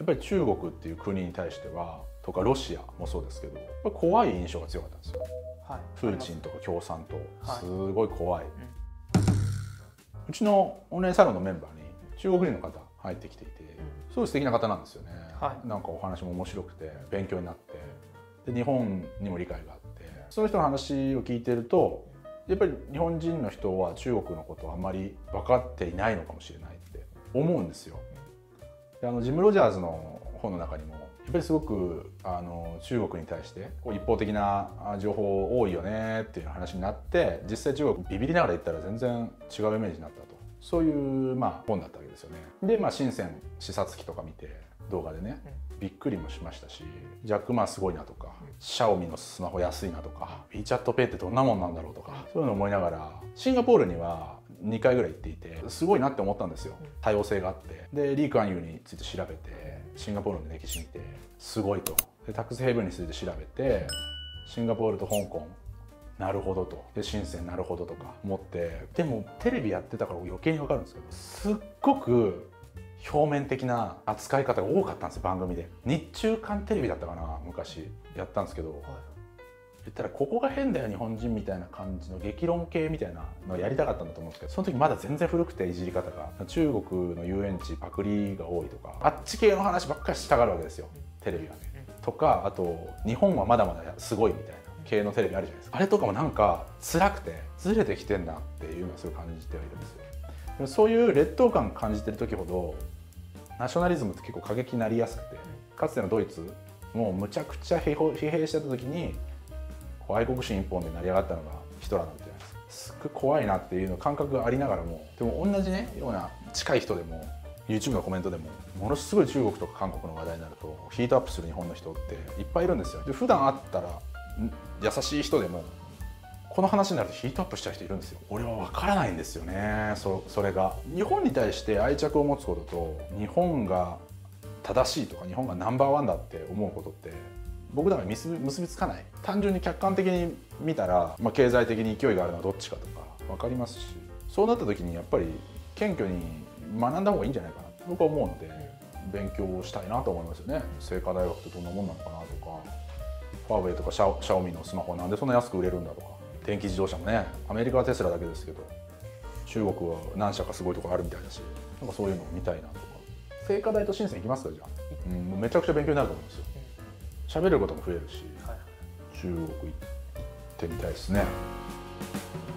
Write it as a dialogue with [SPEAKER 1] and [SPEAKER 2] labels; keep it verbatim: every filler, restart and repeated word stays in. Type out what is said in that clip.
[SPEAKER 1] っぱり中国っていう国に対してはとかロシアもそうですけど、やっぱり怖い印象が強かったんですよ。はい、プーチンとか共産党、すごい怖い、はい、うん、うちのオンラインサロンのメンバーに中国人の方入ってきていて、すごい素敵な方なんですよね。はい、なんかお話も面白くて勉強になって、で日本にも理解があって、その人の話を聞いてると、やっぱり日本人の人は中国のことをあんまり分かっていないのかもしれないって思うんですよ。であのジム・ロジャーズの本の中にもやっぱりすごくあの中国に対してこう一方的な情報多いよねっていう話になって、実際中国ビビりながら言ったら全然違うイメージになったと、そういうまあ本だったわけですよね。でまあ深セン視察機とか見て動画でね、びっくりもしましたし、ジャック・マーすごいなとか、シャオミのスマホ安いなとか、 WeChat Pay ってどんなもんなんだろうとか、そういうのを思いながらシンガポールにはにかいぐらい行っていて、すごいなって思ったんですよ。多様性があって、でリー・クアンユーについて調べて、シンガポールの歴史見てすごいと、でタックスヘイブンについて調べて、シンガポールと香港なるほどと、で深センなるほどとか思って、でもテレビやってたから余計に分かるんですけど、すっごく表面的な扱い方が多かったんですよ、番組で。日中韓テレビだったかな、昔やったんですけど、はい、言ったらここが変だよ日本人みたいな感じの激論系みたいなのをやりたかったんだと思うんですけど、その時まだ全然古くて、いじり方が中国の遊園地パクリが多いとか、あっち系の話ばっかりしたがるわけですよ、テレビはね。とか、あと日本はまだまだすごいみたいな系のテレビあるじゃないですか。あれとかもなんか辛くてずれてきてんなっていうのをすごい感じてはいるんですよ。でもそういう劣等感感じてる時ほどナショナリズムって結構過激になりやすくて、かつてのドイツもうむちゃくちゃ疲弊してた時に愛国心一本で成り上がったのがヒトラーなんてじゃないですか。すっごい怖いなっていうの感覚がありながらも、でも同じねような近い人でも YouTube のコメントでもものすごい中国とか韓国の話題になるとヒートアップする日本の人っていっぱいいるんですよ。で普段会ったら優しい人でもこの話になるとヒートアップしちゃう人いるんですよ。俺は分からないんですよね。 そ, それが日本に対して愛着を持つことと、日本が正しいとか日本がナンバーワンだって思うことって僕だから結び結びつかない。単純に客観的に見たら、まあ、経済的に勢いがあるのはどっちかとか分かりますし、そうなった時にやっぱり謙虚に学んだ方がいいんじゃないかなと僕は思うので、勉強したいなと思いますよね。清華大学ってどんなもんなのかなとか、ファーウェイとかシャオ、シャオミのスマホなんでそんな安く売れるんだとか、電気自動車もね、アメリカはテスラだけですけど中国は何社かすごいところあるみたいだし、なんかそういうのを見たいなとか。清華大と深セン行きますかじゃあ、うん、めちゃくちゃ勉強になると思うんですよ。喋ることも増えるし、中国行ってみたいですね。